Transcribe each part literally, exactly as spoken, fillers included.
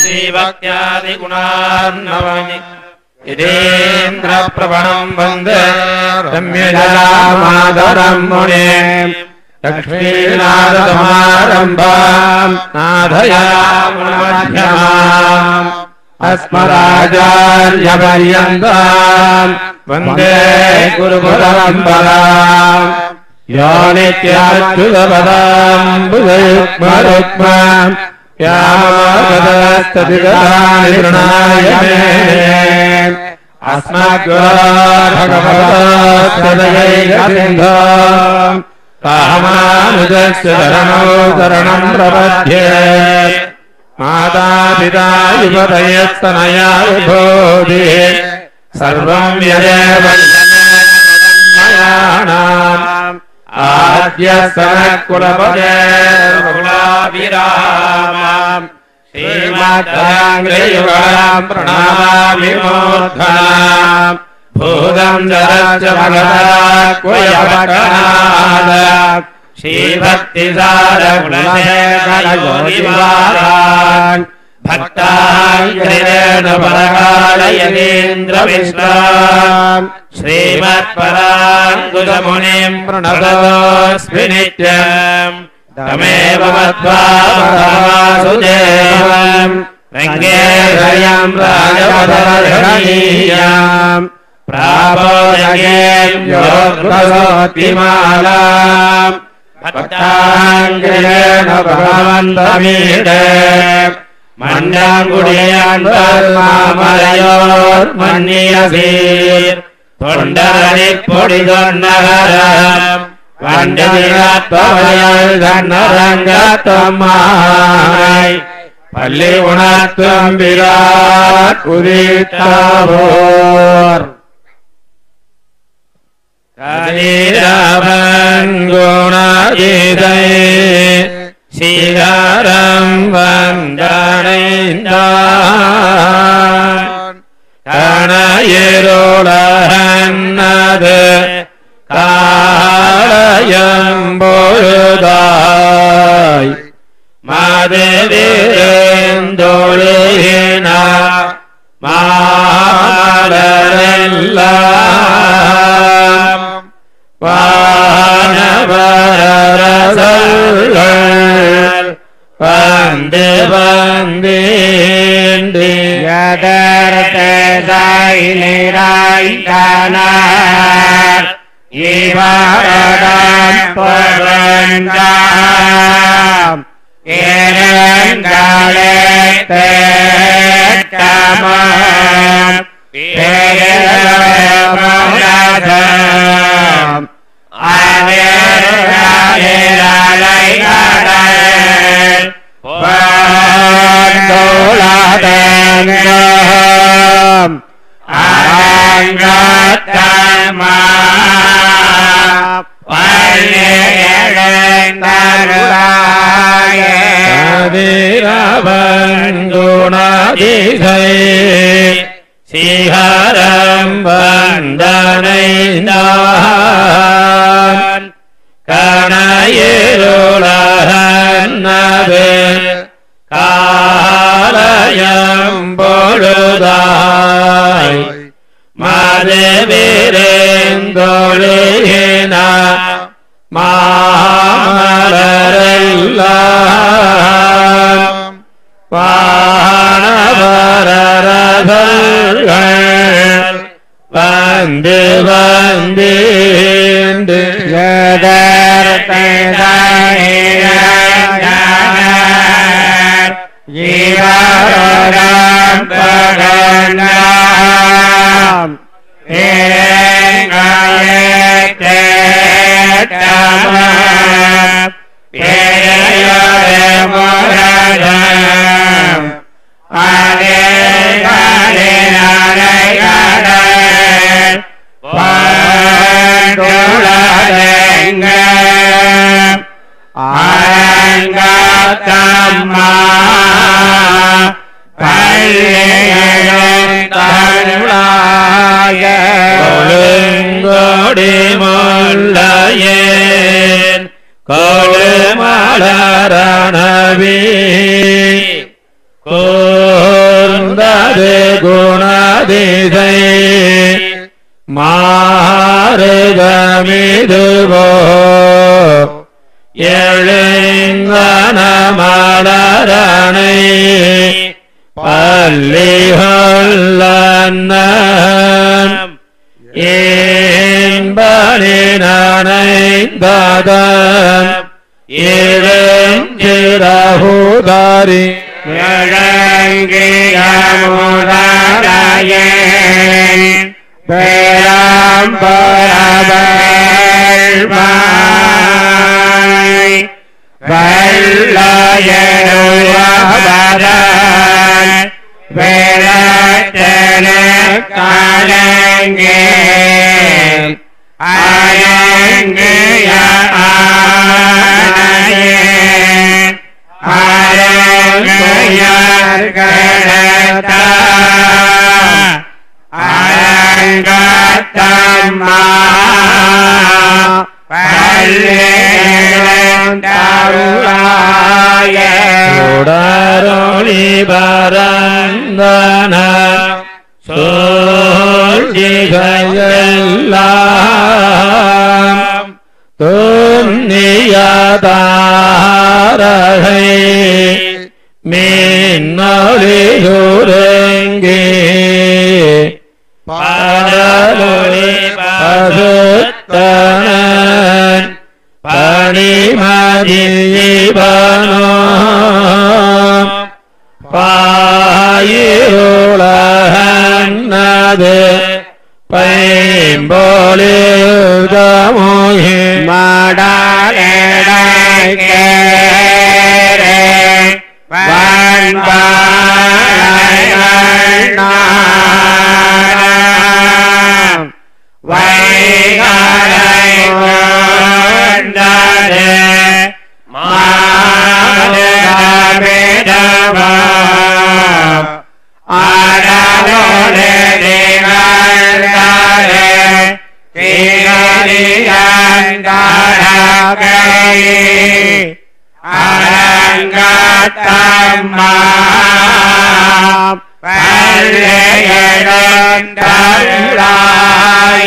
श्रीभक्त्यादिगुणार्णवम् इदेन्द्रप्रवणम् वन्दे रम्यजलामादरम् मुनिम् लक्ष्मीनाथसमारम्भाम् नाथयामुनमध्यमाम् अस्मदाचार्यपर्यन्ताम् वन्दे गुरुपरम्पराम् यो नित्याच्युतपदाम् बुधयुग्मरुक्माम् यामपदस्ततिगतानि तृणाय मेने अस्मद्गुरोर्भगवतोऽस्मदयैकसिन्धो रामानुजस्य शरणौ शरणम् प्रपद्ये मातापिता युवतयस्तनया विभूतिः सर्वम् यदेव मयानाम् आद्यस्तनकुलपतेर्बहुलाभिरामाम् श्रीमद्राङ्ग्रयुगलाम् प्रणमामि मूर्धनाम् भूतम् जरश्च भगवत्वयवकनाद श्रीभक्तिसारगुणशेखरयोगिवारान् भक्ताङ्ग्रेण परकालयतीन्द्रविश्राम् श्रीमत्पराङ्कुशमुनिम् प्रणतोऽस्मि नित्यम् तमेव मध्वासुदेवम् रङ्गेशयम् राजवदरणीयाम् प्रापोयगेम् योगसोऽतिमालाम् भक्ताङ्ग्रेण भगवन्तमीडे मण्डङ्गुडियान्वल्मामलयोर्मन्यसीर् தொண்டரணிப்பொடிதொன்னகரம் வண்டிரத்வயல் தன்னரங்கத்தம்மாய் பள்ளி உணர்த்தும் விராட் உதித்தாவோர் கலிரவன் குணதிதை சீகரம் வந்தனைந்தான் கணயிருளன்னது காயம்பொழுதாய் மதுவிருந்தொழுகின மாலரெல்லாம் வானவரசல்கள் வந்து வந்தேண்டு யதர்த்ததாயினிராய்ந்தனார் இவரடம் பொருந்தாம் ஏரங்களே தேட்டமாம் பேரமரதம் ஆவேரலைகடல் பந்தோளதங்கம் அரங்கத்தமா பள்ளியெழுந்தருளாயே கதிரவன் குணதிசை சீகரம் வந்தனைந்தான் கணயிருளன்னது காலயம்பொழுதாய் மதுவிருந்தொழுகின மாமலரெல்லாம் வானவரசல்கள் வந்து வந்தேண்டு யதர்த்ததாயினிராய்ந்தனார் இவரடம் பொருந்தாம் ஏரங்களே தேட்டமாம் பேரமரதம் ஆவேரலைகடல் பந்தோளதங்கம் அரங்கத்தம்மா சூழ்ந்தது குணதிசை மாறுதமிதுவோ எழுங்கன மலரணை பள்ளிகொள்ளன்ன என்பனினைந்ததன் இளஞ்சிறகுதாரி விளங்கியமுதரையேன் பேரம்பரவள்வாய் வெள்ளையனுவதன் விளத்தன கலங்கே அயங்கிய ஆனையேன் அரங்கையர்கள அரங்கத்தம்மா பல்லேந்தருளாய சுடரொளி பரந்தன சோழ்திகையெல்லாம் துன்னியதாரகை மின்னொளியுறங்கி பரலொளி பசுத்தனன் பணிமதியிவனோ பாயிருளகன்னது பைம்பொழிதமுகி மடலேடேரே வண்பாளையண்ணாம் வைகரை கொண்டது மாதமிடவாம் அடலோடு திகழ்ந்தாரே திகழியந்தரகை அரங்கத்தம்மா பல்லேயெழுந்தருளாய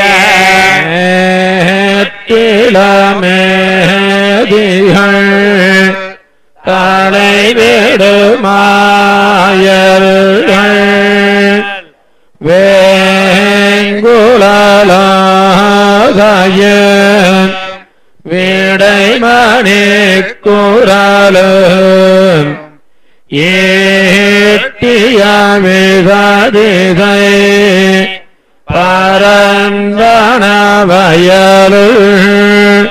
திளமேதிகள் தலைவிடுமாயர்கள் வேங்குழலாதயன் விடைமணி குரலும் ஏட்டிய மிகதிதை பரந்தன வயலுள்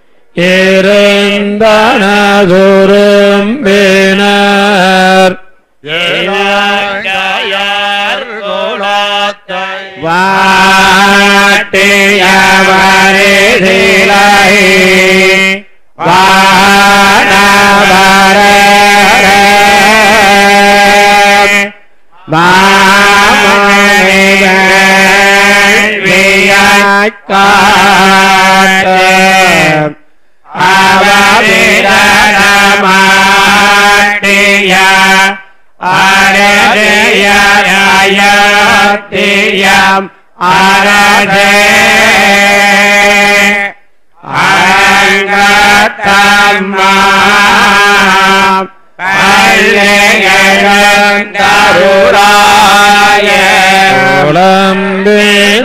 இருந்தனதுரும்பினர் வாட்டிய வரிதிலை வானவர வாமணிவியக்காட்டு அவவிரமாட்டிய அரதியம் அரதே அரங்கத்தம்மா பல்லேயெழுந்தருளாய உளம்பின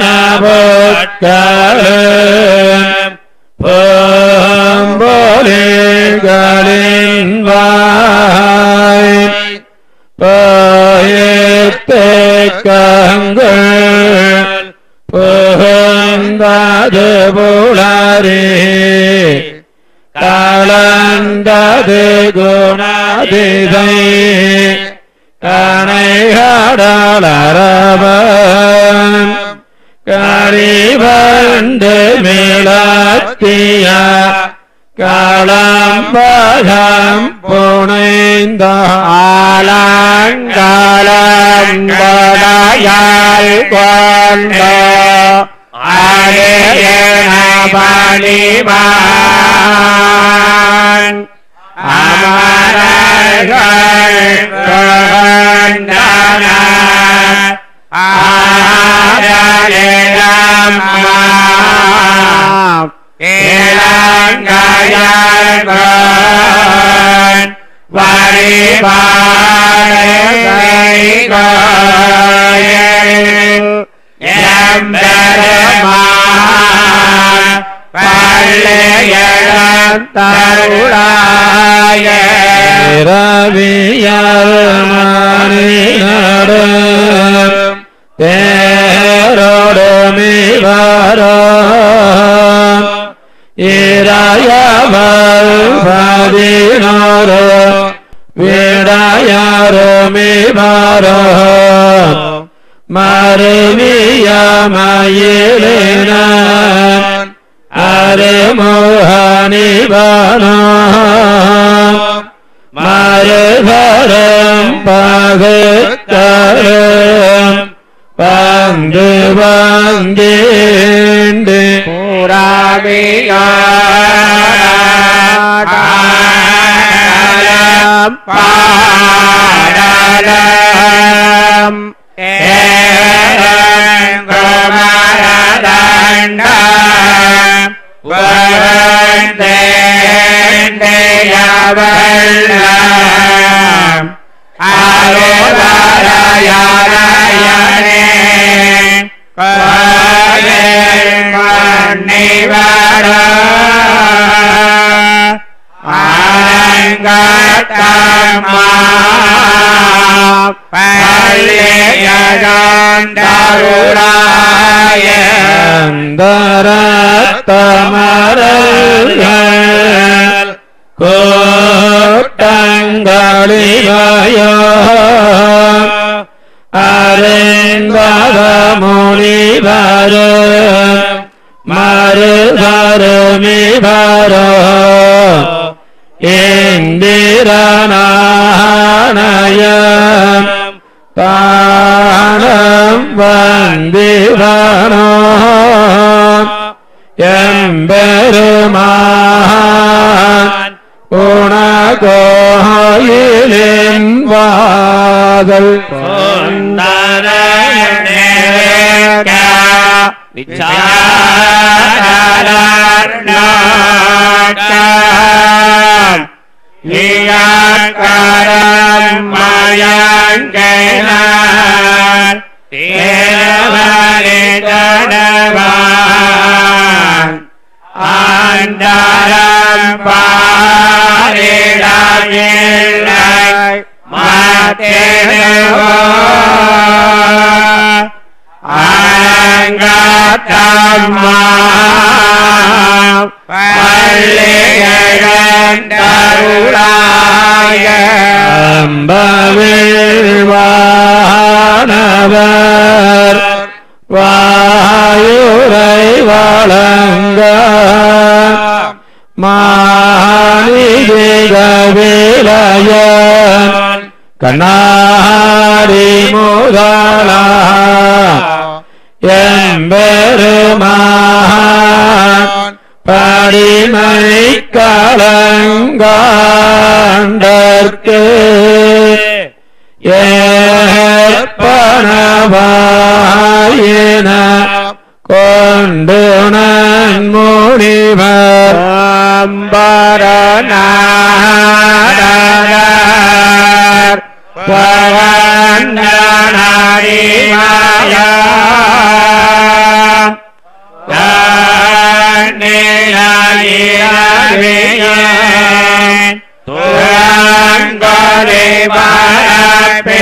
பொற்களும் பூம்பொலிகளின் வாய் பயத்தேக்கங்கள் புகுந்தது புலரே கலந்தது குணதிசை கனைகடலரவன் கரிவண்டு மிளத்திய களம்பகம் புனைந்த ஆலங்கலம் கொடையால் கொண்ட அரியன பணிவான் அமரர்கள் ஆரேலம்மா இளங்காயன் வழிபாடு எம்பெருமான் பள்ளியழம் தருளாய ரவியரும் தேரோடு மீவரும் இராயவர் பதினோரு விடாயருமிவரும் மருவியமயிலினன் அருமுகனிவனும் மறுவரும் பகுத்தரும் வந்து வந்தேண்டு புறாவியம் பாடலம் ஏரங்குமரதண்டம் வந்தேண்டயவள்ளம் அருளரையரையனே கோயில் மன்னிவர ஆரங்கத்தம்மா பள்ளியகந்தருளாய அந்தரத்தமரல்கள் கோட்டங்களிவாயோ அரேந்தத முனிவரும் மறுதருமிவரும் இந்திரனானயம் தானம் வந்திவனும் எம்பெருமான் உணகோயிலின் வாதல் விசாரணம் இயக்கரம் மயங்கினார் தேவனே தடவான் ஆண்டரம் பாரிடமில்லை மாத்தேவோ அரங்கத்தம்மா பள்ளியகந்தருளாய அம்பவிழ்வானவர் வாயுரை வழங்க மாணிகவிலயன் கண்ணாடி முதலா எம்பெருமான் படிமை கலங்காண்டற்கு ஏற்பனவாயின கொண்டு நன்முனிவர் அம்பரநாதர் பவந்தனரிமயா தன்னிலையிலவியன் துரங்கொலி பரப்பே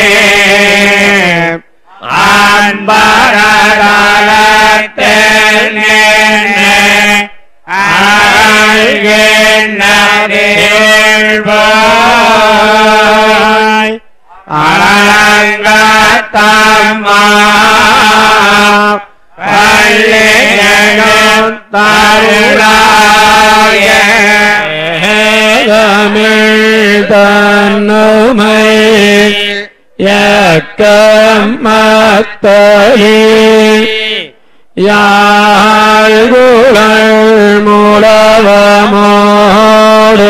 அன்பரதலத்தில் நின்று அழகின்றதில்வாய் அரங்கத்தம்மா பள்ளியகம் தருளாய தமிழ் தன்னுமை யக்கமத்தலி யாழ்குழல் மூலவமோடு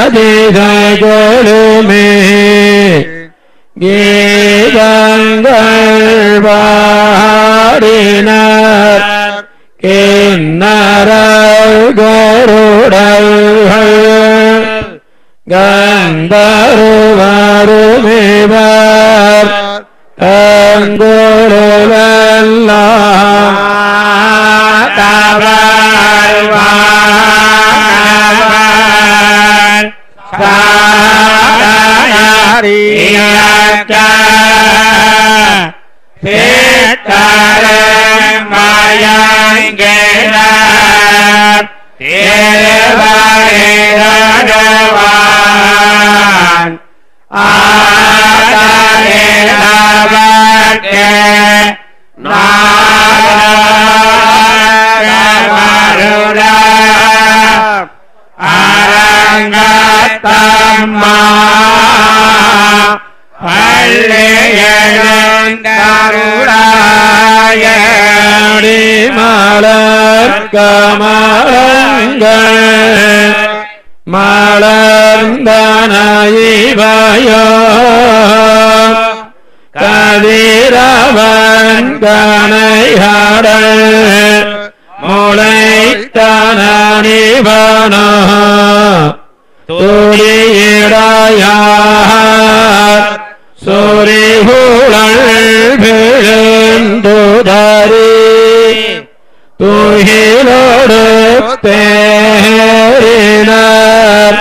இததிகளுமே கீதங்கள் போலெல்லாம் தவழ்வார் சாதனறியற்க சேத்தரமயங்கினார் தேவரேரவான் ஆதரேரவர்க்கே நாரமருளா அரங்கத்தம்மா பள்ளியெழுந்தருளாய மலர் கமலங்கள் மலர்ந்தனைவயோ கதிரவன் கனையாடல் முளைத்தனிவனோ துடியிடையார் சொரிகுழல் விழுந்துதறி துயிலோடு தேரினர்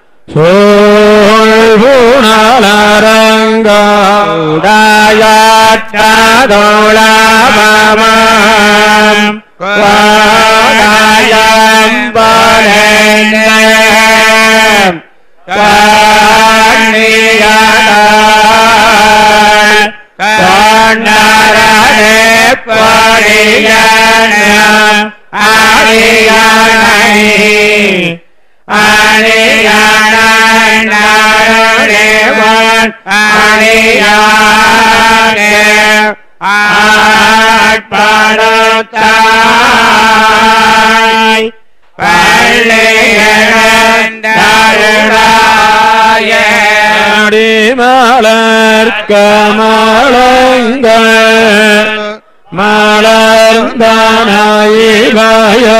சோழ்வுணலரங்கோடாயத்தோளபமம் வாடாயம்பரேந்தம் கண்ணியதாய் கண்ணரே படியனம் அடியானை அடியானருளேவன் அடியானே ஆட்படுத்தாய் பள்ளியெழுந்தருளாய மலர் கமலங்கள் மலர்ந்தனைவயோ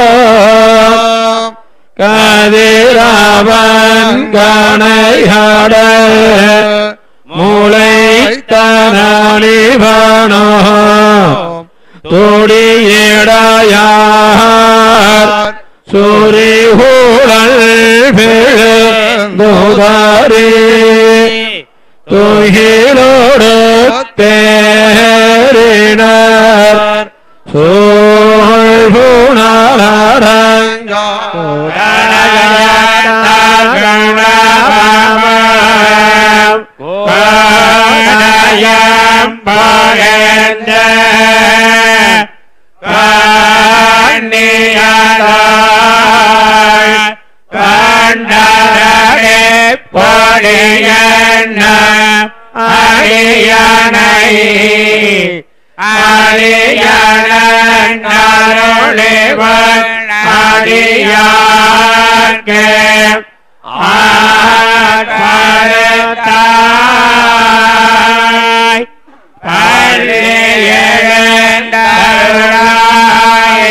கதிரவன் கனையாடல் முளைத்தனிவனோ துடியிடையார் சொரிகுழல் விழுந்துதறி துயிலோடு தேரினர் சோழ்வுணலரங்கோடாயத்தோளபமம் கோடாயம்பரேந்த கண்ணியதாய் கண்டரே படியனம் அடியானை அடியானருளேவன் அடியார்க்கே ஆட்படுத்தாய் பள்ளியெழுந்தருளாய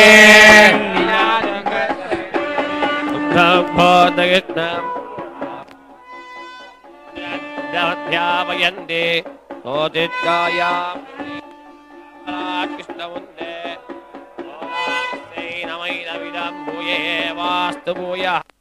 ध्यावयन्ते सोदित्यायाम् कृष्णवन्दे नमैनमिदं भूये वास्तु भूयः